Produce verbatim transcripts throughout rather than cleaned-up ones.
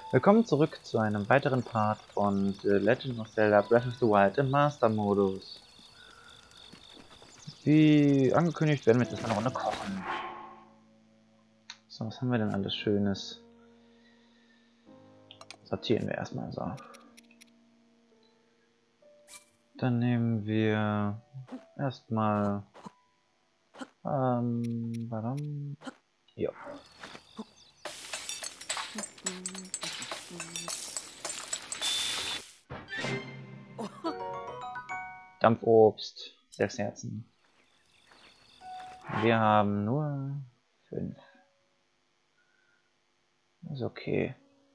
Willkommen zurück zu einem weiteren Part von The Legend of Zelda Breath of the Wild im Master-Modus. Wie angekündigt werden wir jetzt erstmal eine Runde kochen. So, was haben wir denn alles Schönes? Sortieren wir erstmal so. Dann nehmen wir erstmal ähm, badam. Ja. Dampfobst, sechs Herzen. Wir haben nur fünf. Ist okay.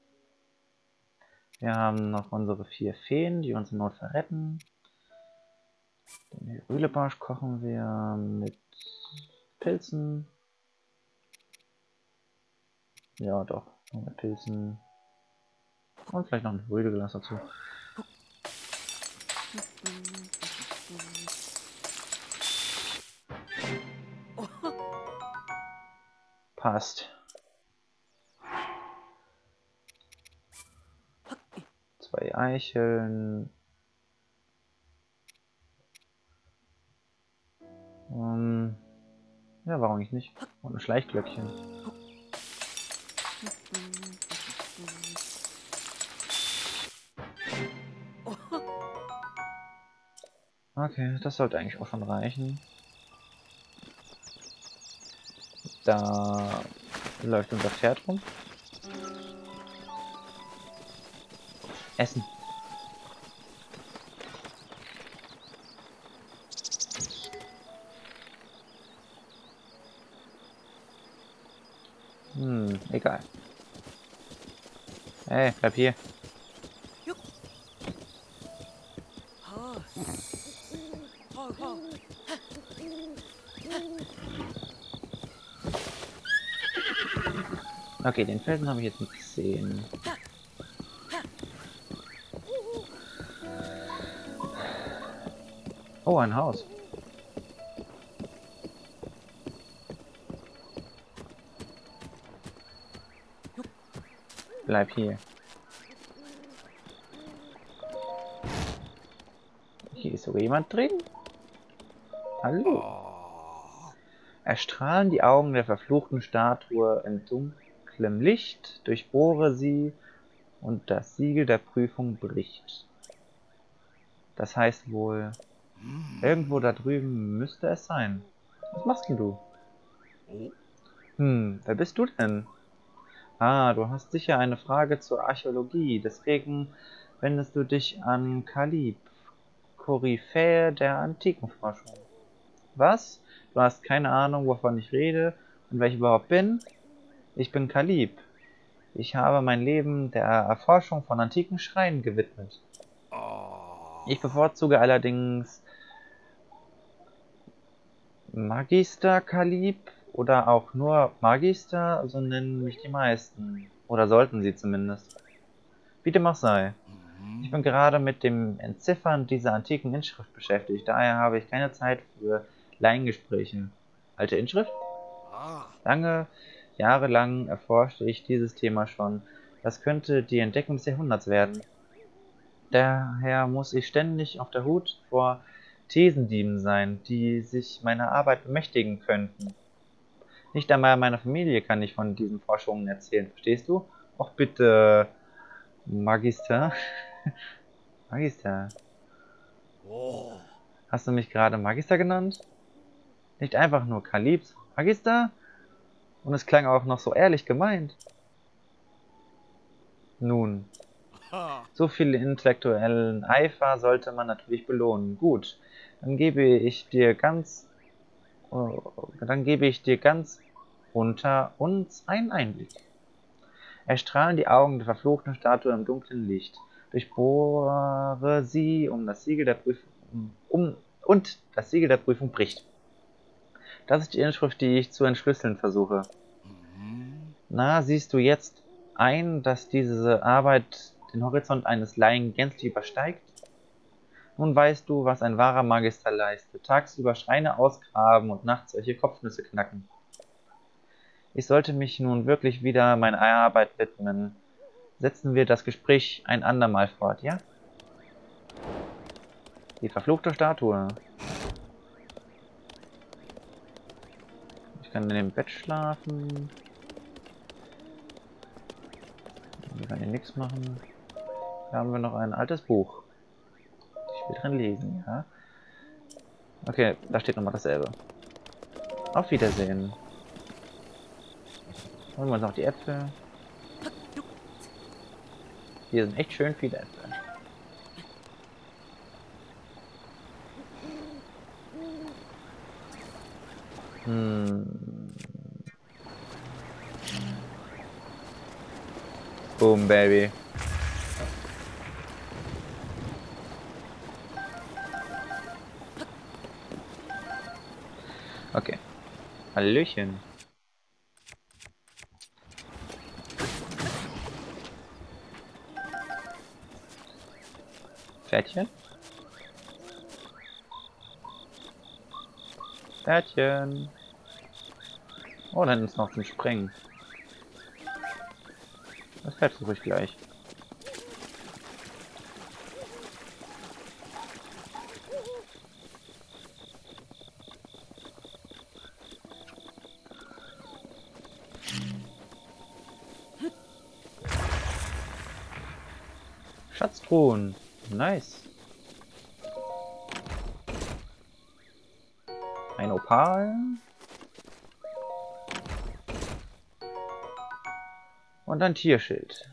Wir haben noch unsere vier Feen, die uns in Notfall retten. Den Rühlebarsch kochen wir mit Pilzen. Ja, doch. Mit Pilzen. Und vielleicht noch ein Rühleglas dazu. Passt. Zwei Eicheln. Um, ja, warum eigentlich nicht? Und ein Schleichglöckchen. Okay, das sollte eigentlich auch schon reichen. Da läuft unser Pferd rum. Essen. Hm, egal. Hey, bleib hier. Okay, den Felsen habe ich jetzt nicht gesehen. Oh, ein Haus. Bleib hier. Hier ist sogar jemand drin. Hallo. Erstrahlen die Augen der verfluchten Statue in dunklem Licht, durchbohre sie und das Siegel der Prüfung bricht. Das heißt wohl, irgendwo da drüben müsste es sein. Was machst denn du? Hm, wer bist du denn? Ah, du hast sicher eine Frage zur Archäologie, deswegen wendest du dich an Kalib, Koryphäe der Antikenforschung. Was? Du hast keine Ahnung, wovon ich rede und wer ich überhaupt bin? Ich bin Kalib. Ich habe mein Leben der Erforschung von antiken Schreinen gewidmet. Ich bevorzuge allerdings Magister Kalib oder auch nur Magister, so nennen mich die meisten. Oder sollten sie zumindest. Wie dem auch sei. Ich bin gerade mit dem Entziffern dieser antiken Inschrift beschäftigt, daher habe ich keine Zeit für Laiengespräche. Alte Inschrift? Lange, jahrelang erforschte ich dieses Thema schon. Das könnte die Entdeckung des Jahrhunderts werden. Daher muss ich ständig auf der Hut vor Thesendieben sein, die sich meiner Arbeit bemächtigen könnten. Nicht einmal meiner Familie kann ich von diesen Forschungen erzählen, verstehst du? Och bitte, Magister. Magister. Hast du mich gerade Magister genannt? Nicht einfach nur Kalibs Magister? Und es klang auch noch so ehrlich gemeint. Nun, so viel intellektuellen Eifer sollte man natürlich belohnen. Gut, dann gebe ich dir ganz, oh, dann gebe ich dir ganz unter uns einen Einblick. Erstrahlen die Augen der verfluchten Statue im dunklen Licht. Durchbohre sie, um das Siegel der Prüfung, um, und das Siegel der Prüfung bricht. Das ist die Inschrift, die ich zu entschlüsseln versuche. Na, siehst du jetzt ein, dass diese Arbeit den Horizont eines Laien gänzlich übersteigt? Nun weißt du, was ein wahrer Magister leistet. Tagsüber Schreine ausgraben und nachts solche Kopfnüsse knacken. Ich sollte mich nun wirklich wieder meiner Arbeit widmen. setzen wir das Gespräch ein andermal fort, ja? Die verfluchte Statue. Ich kann in dem Bett schlafen. Wir können hier nichts machen. Da haben wir noch ein altes Buch. Ich will drin lesen, ja? Okay, da steht nochmal dasselbe. Auf Wiedersehen. Holen wir uns noch die Äpfel. Hier sind echt schön viele Äpfel. Hm. Boom, Baby. Okay. Hallöchen. Pferdchen? Pferdchen. Oh, dann ist noch zum Springen. Das Pferd suche ich gleich. Schatztruhen. Nice. Ein Opal. Und ein Tierschild.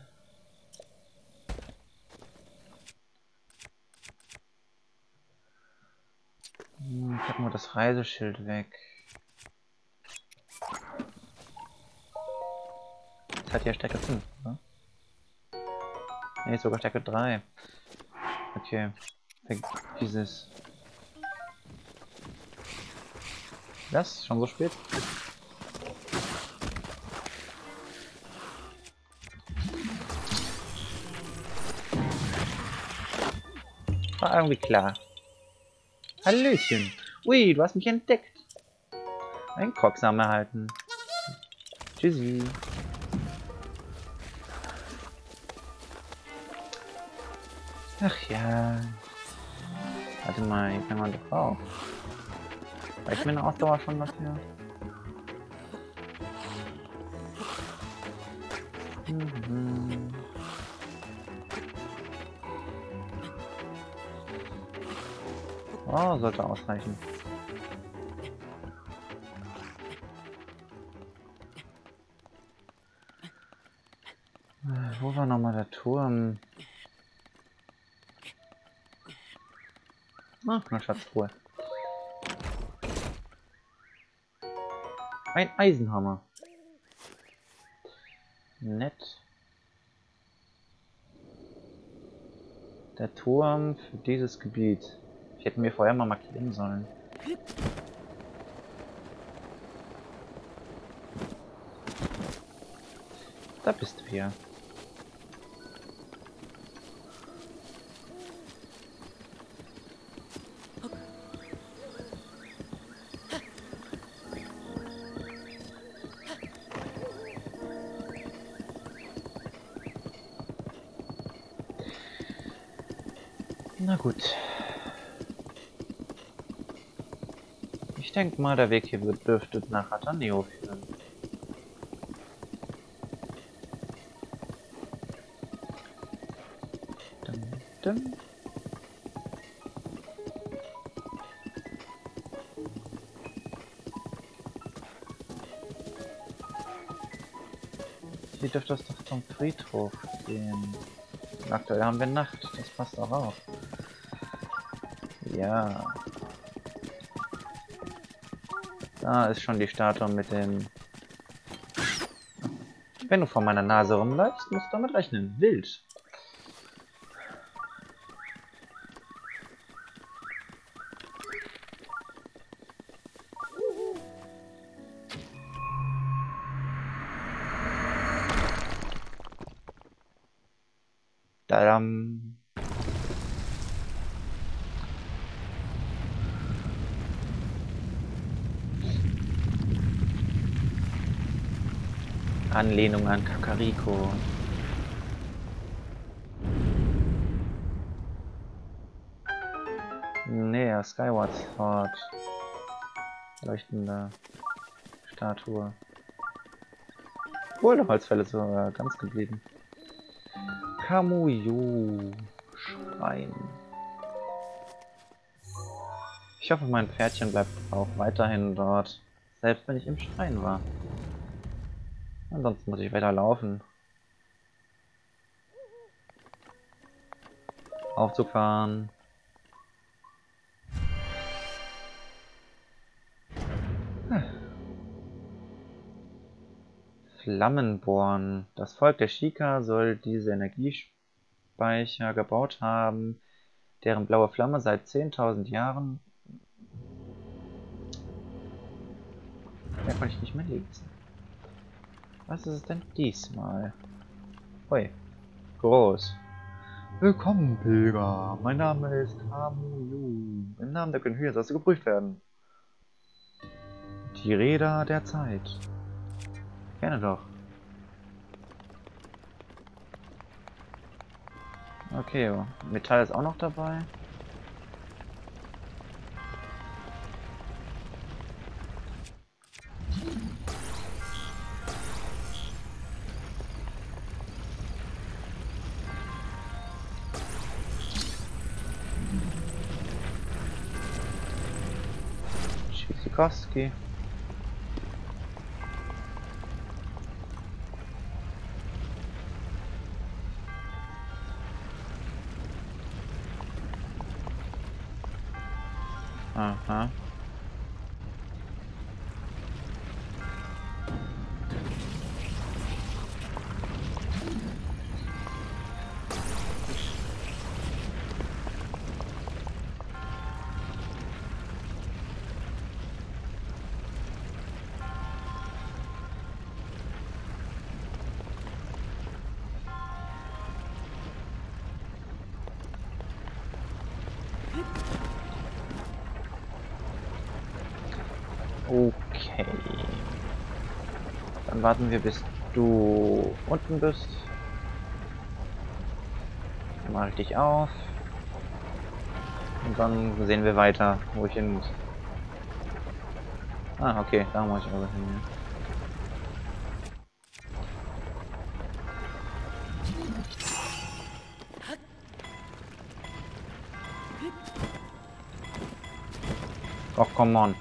Hm, packen wir das Reiseschild weg. Das hat ja Stärke fünf, ne? Ne, sogar Stärke drei. Okay. Dieses. Das? Schon so spät? War irgendwie klar. Hallöchen. Ui, du hast mich entdeckt. Ein Koksam erhalten. Tschüssi. Ach ja. Warte mal, hier kann man doch auch. Reicht mir eine Ausdauer schon dafür? Mhm. Oh, sollte ausreichen. Wo war nochmal der Turm? Ach, eine Schatztruhe. Ein Eisenhammer. Nett. Der Turm für dieses Gebiet. Ich hätte mir vorher mal markieren sollen. Da bist du hier. Na gut. Ich denke mal, der Weg hier dürfte nach Ataneo führen. Dum, dum. Hier dürfte es doch zum Friedhof gehen. Aktuell haben wir Nacht, das passt auch auf. Ja. Da ist schon die Statue mit dem... Wenn du vor meiner Nase rumläufst, musst du damit rechnen. Wild. Tadam. Anlehnung an Kakariko. Skyward Sword. Leuchtende Statue. Obwohl, der Holzfälle ist sogar ganz geblieben. Kamui-yo Schrein. Ich hoffe, mein Pferdchen bleibt auch weiterhin dort, selbst wenn ich im Schrein war. Ansonsten muss ich weiter laufen. Aufzug fahren. Flammenborn. Das Volk der Sheikah soll diese Energiespeicher gebaut haben, deren blaue Flamme seit zehntausend Jahren... Mehr konnte ich nicht mehr lesen. Was ist es denn diesmal? Ui, groß. Willkommen, Pilger. Mein Name ist Kamui-yo. Im Namen der Gönhüe sollst du geprüft werden. Die Räder der Zeit. Gerne doch. Okay, Metall ist auch noch dabei. Tschüssikowski. Aha. Okay. Dann warten wir, bis du unten bist. Dann mache ich dich auf. Und dann sehen wir weiter, wo ich hin muss. Ah, okay, da muss ich aber hin. Och, come on.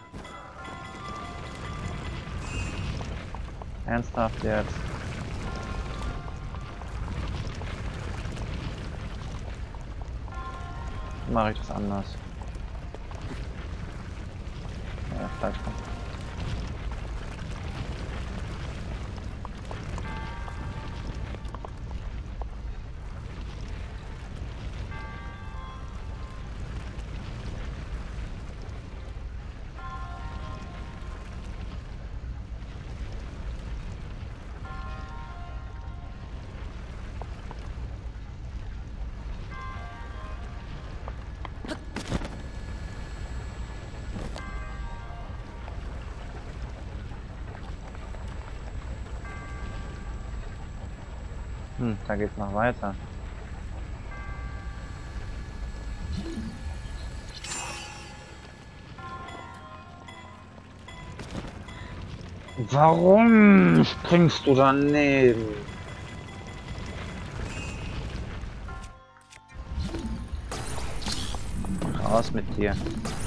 Ernsthaft jetzt? Mache ich das anders? Ja, falsch. Hm, da geht's noch weiter. Warum springst du daneben? Raus mit dir.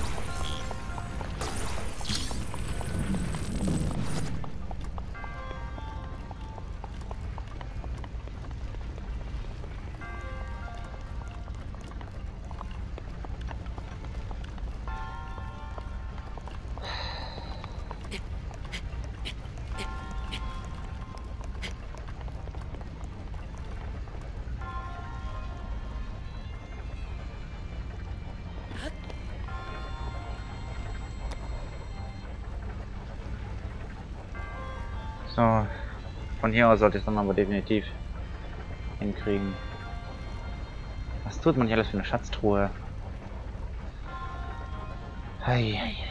So, von hier aus sollte ich es dann aber definitiv hinkriegen. Was tut man hier alles für eine Schatztruhe? Hei, hei, hei.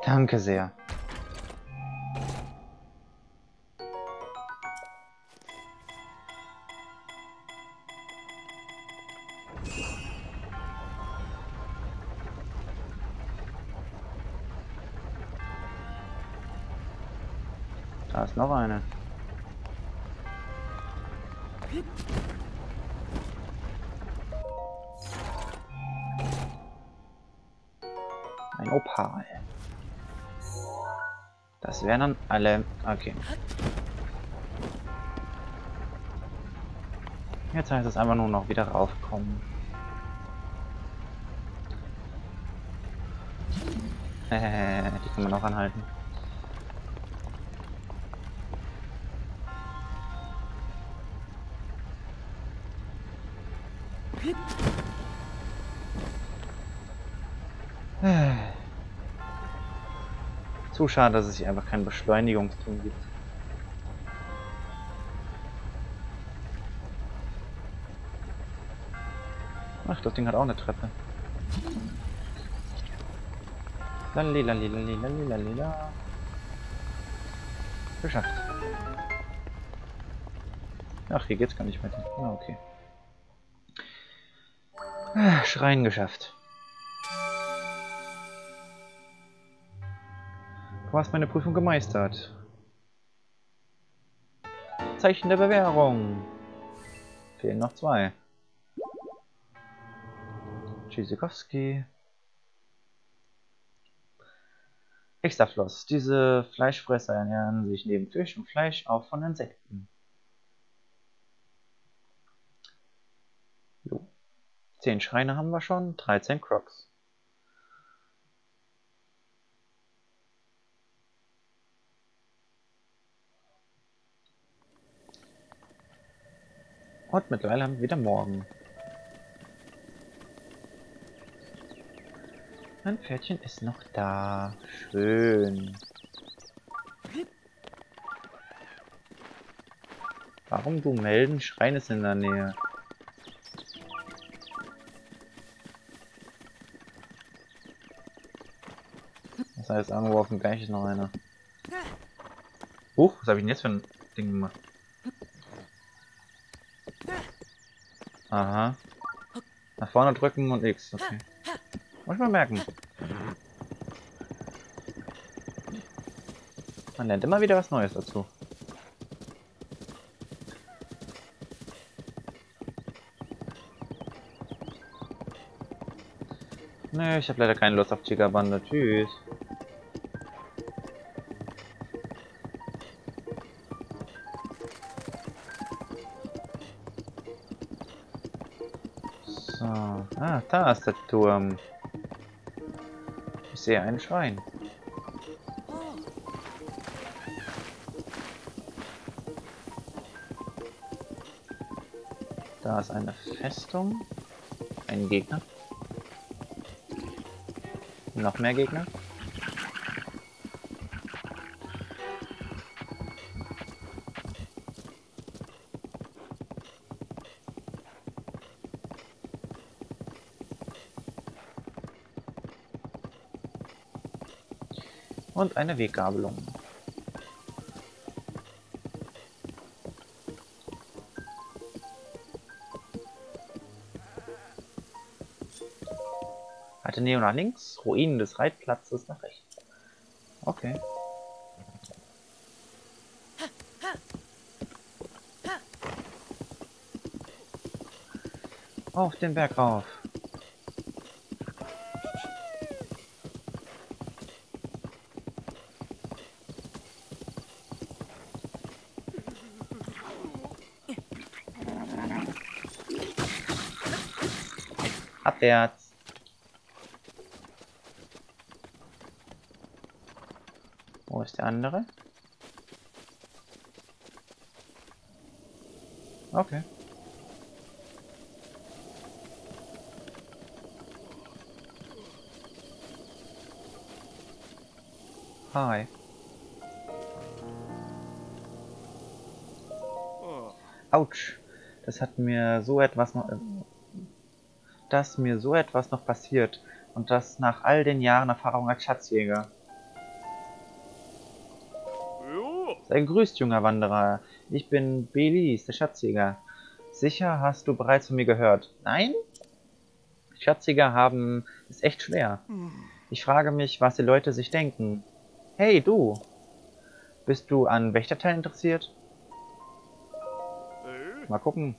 Danke sehr. Da ist noch eine. Ein Opal. Das wären dann alle... Okay. Jetzt heißt es einfach nur noch wieder raufkommen. Die kann man auch anhalten. Zu schade, dass es hier einfach keinen Beschleunigungsturm gibt. Ach, das Ding hat auch eine Treppe. Lalilalilalila. Geschafft. Ach, hier geht's gar nicht weiter. Ah, okay. Ah, Schrein geschafft. Du hast meine Prüfung gemeistert. Zeichen der Bewährung. Fehlen noch zwei. Tschüssikowski. Extrafloss. Diese Fleischfresser ernähren sich neben Fisch und Fleisch auch von Insekten. Jo. zehn Schreine haben wir schon, dreizehn Crocs. Und mittlerweile haben wir wieder Morgen. Mein Pferdchen ist noch da. Schön. Warum du melden? Schrein ist in der Nähe. Das heißt, irgendwo auf dem Berg ist noch einer. Huch, was habe ich denn jetzt für ein Ding gemacht? Aha. Nach vorne drücken und X. Okay. Muss ich mal merken. Man lernt immer wieder was Neues dazu. Nee, ich habe leider keine Lust auf Tigerbande. Tschüss. So. Ah, da ist der Turm. Ich sehe einen Schrein. Da ist eine Festung. Ein Gegner. Noch mehr Gegner. Und eine Weggabelung. Alte Neo nach links, Ruinen des Reitplatzes nach rechts. Okay. Auf den Berg rauf. Abwärts. Wo ist der andere? Okay. Hi. Autsch. Das hat mir so etwas noch... Dass mir so etwas noch passiert. Und das nach all den Jahren Erfahrung als Schatzjäger. Sei gegrüßt, junger Wanderer. Ich bin Belis, der Schatzjäger. Sicher hast du bereits von mir gehört. Nein? Schatzjäger haben es echt schwer. Ich frage mich, was die Leute sich denken. Hey, du! Bist du an Wächterteilen interessiert? Mal gucken.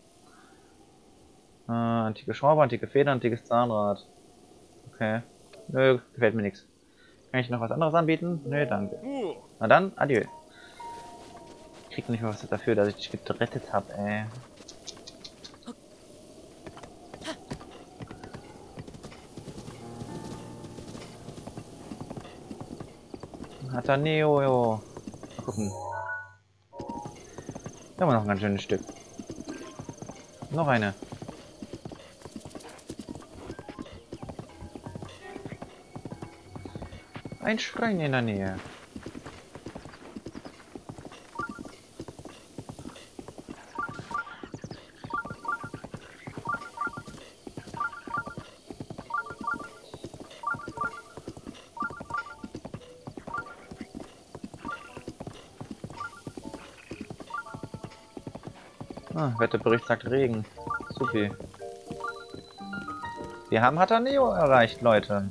Äh, antike Schraube, antike Feder, antikes Zahnrad. Okay. Nö, gefällt mir nichts. Kann ich noch was anderes anbieten? Nö, danke. Na dann, adieu. Ich krieg nicht mal was dafür, dass ich dich gerettet habe, ey. Hataneo, jo. Mal gucken. Da haben wir noch ein ganz schönes Stück. Noch eine. Ein Schrein in der Nähe. Ah, Wetterbericht sagt Regen. Supi. Wir haben Hataneo erreicht, Leute.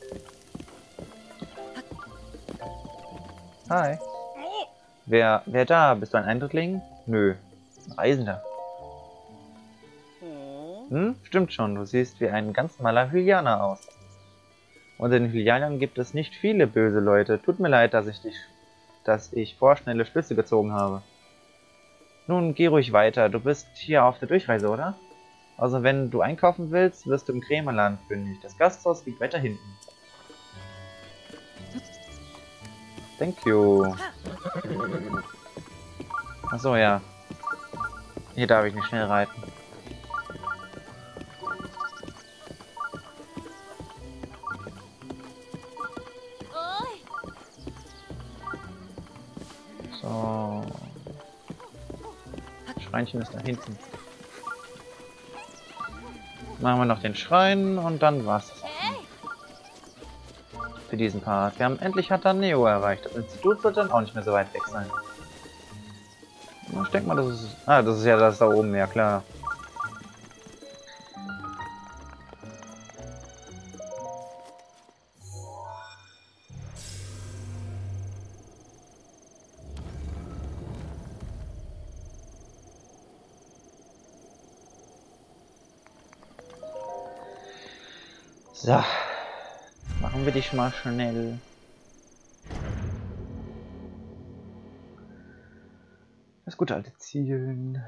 Hi. Wer, wer da? Bist du ein Eindringling? Nö. Ein Reisender. Hm, stimmt schon. Du siehst wie ein ganz normaler Hylianer aus. Unter den Hylianern gibt es nicht viele böse Leute. Tut mir leid, dass ich dich, dass ich vorschnelle Schlüsse gezogen habe. Nun, geh ruhig weiter. Du bist hier auf der Durchreise, oder? Also, wenn du einkaufen willst, wirst du im Krämerland fündig. Das Gasthaus liegt weiter hinten. Thank you. Achso, ja. Hier darf ich nicht schnell reiten. So. Schreinchen ist da hinten. Machen wir noch den Schrein und dann war's das für diesen Part. Wir haben endlich Hataneo erreicht. Das Institut wird dann auch nicht mehr so weit weg sein. Ich denke mal, das ist... Ah, das ist ja das da oben, ja klar. So. Machen wir dich mal schnell. Das gute alte Zielen.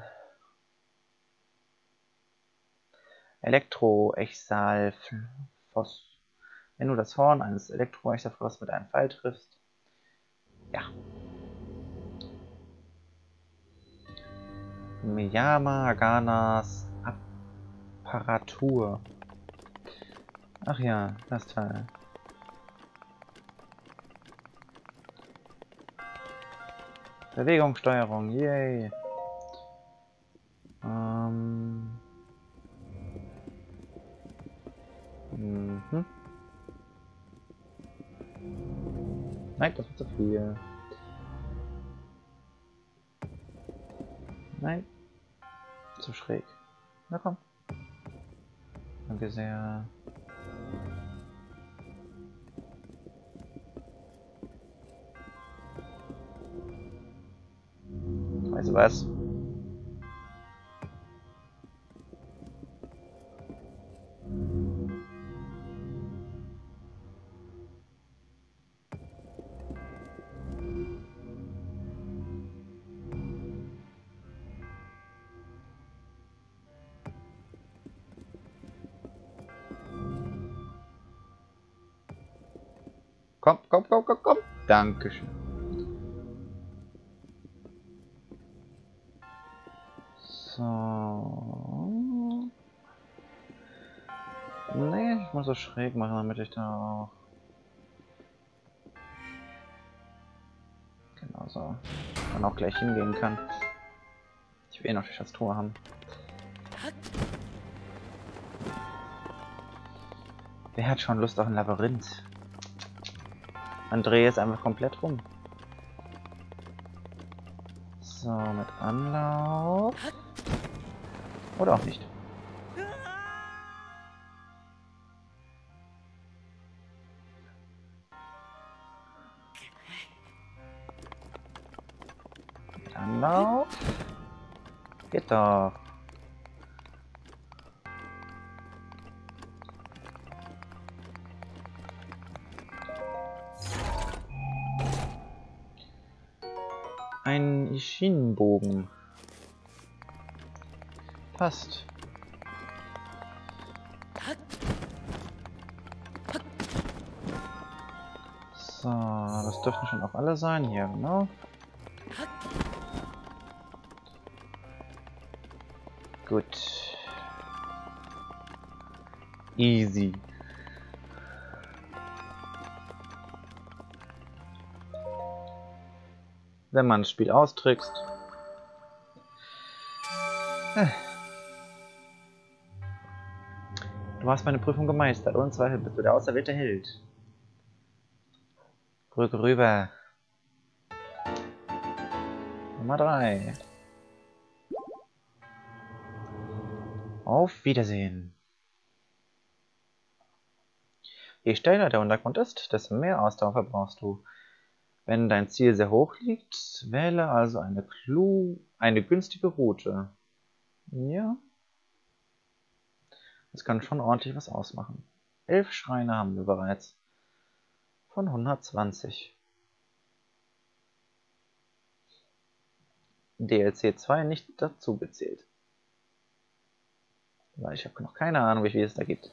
Elektro-Echsalfoss. Wenn du das Horn eines Elektro-Echsalfoss mit einem Pfeil triffst. Ja. Miyama Ganas Apparatur. Ach ja, das Teil. Bewegungssteuerung, yay. Ähm. Mhm. Nein, das wird zu viel. Nein. Zu schräg. Na komm. Danke sehr. Weißt du was? Komm, komm, komm, komm, komm. Dankeschön. So. Nee, ich muss so schräg machen, damit ich da auch... Genau so. Dann auch gleich hingehen kann. Ich will eh noch das Tor haben. Wer hat schon Lust auf ein Labyrinth? Man dreht jetzt einfach komplett rum. So, mit Anlauf. Oder auch nicht. Mit Anlauf. Geht doch. Ein Schienenbogen. Passt. So, das dürften schon auch alle sein. Hier, genau. Gut. Easy. Wenn man das Spiel austrickst. Du hast meine Prüfung gemeistert. Ohne Zweifel bist du der auserwählte Held. Brücke rüber. Nummer drei. Auf Wiedersehen. Je steiler der Untergrund ist, desto mehr Ausdauer verbrauchst du. Wenn dein Ziel sehr hoch liegt, wähle also eine, Clu eine günstige Route. Ja. Das kann schon ordentlich was ausmachen. Elf Schreine haben wir bereits. Von hundertzwanzig. D L C zwei nicht dazu gezählt. Weil ich habe noch keine Ahnung, wie viel es da gibt.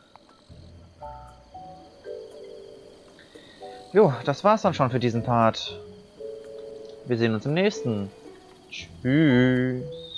Jo, das war's dann schon für diesen Part. Wir sehen uns im nächsten. Tschüss.